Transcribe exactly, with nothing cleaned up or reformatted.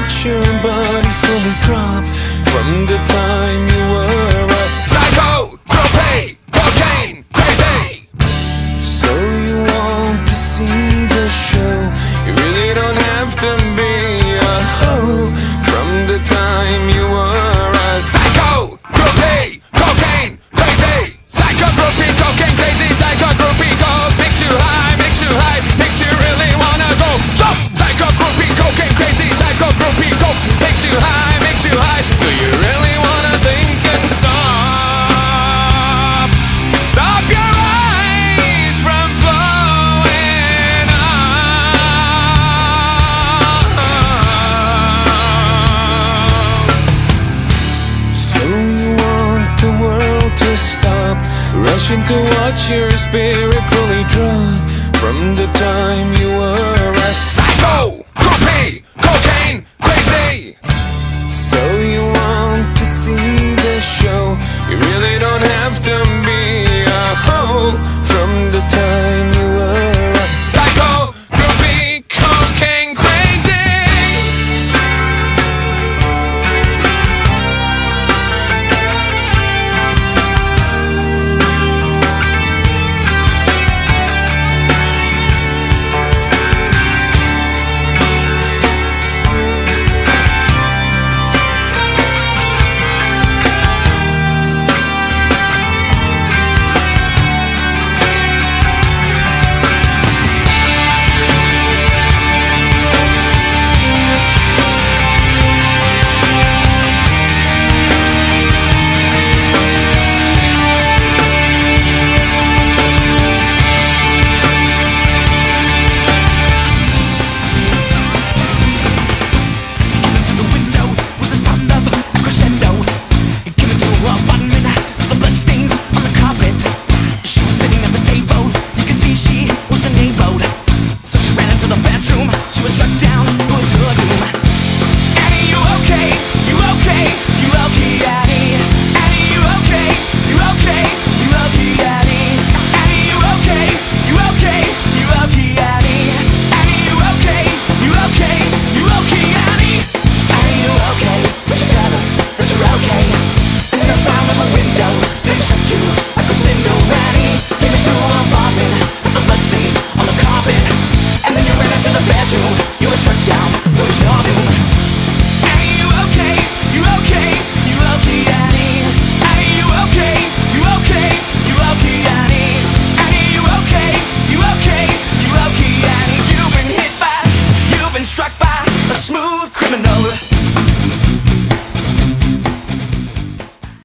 watch your body fully drop from the time you were a psycho, propane, cocaine, crazy. So you want to see the show? You really don't have to be a hoe. From the time you were a psycho, groupie, cocaine, crazy. Psycho, groupie, cocaine, crazy. Psycho, groupie, coke makes you high, makes you high, makes you really wanna go. Stop! Psycho, groupie, cocaine, crazy. Psycho, groupie, coke makes you high, makes you high. Do you really wanna think and stop? Stop your eyes from flowing out. So you want the world to stop rushing to watch your spirit fully drop from the time